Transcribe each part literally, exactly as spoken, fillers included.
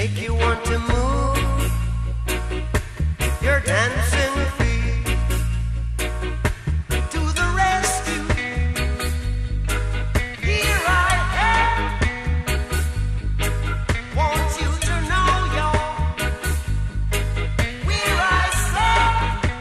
make you want to move your dancing feet to the rescue. Here I am. Want you to know you're where I stand.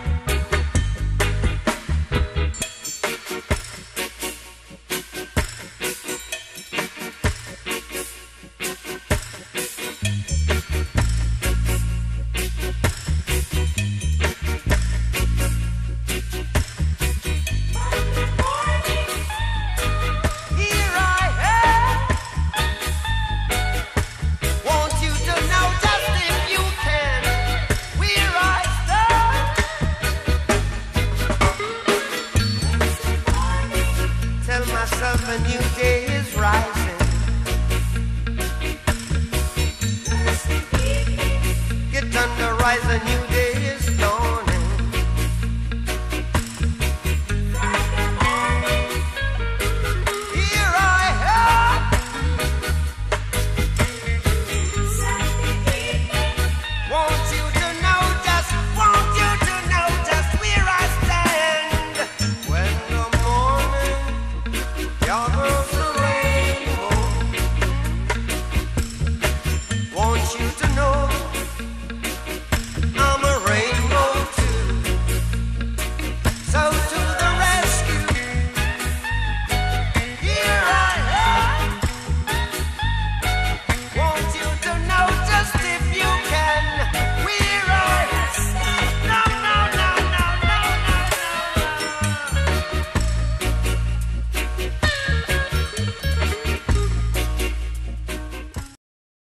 A new day is rising. Get under, rise, a new day.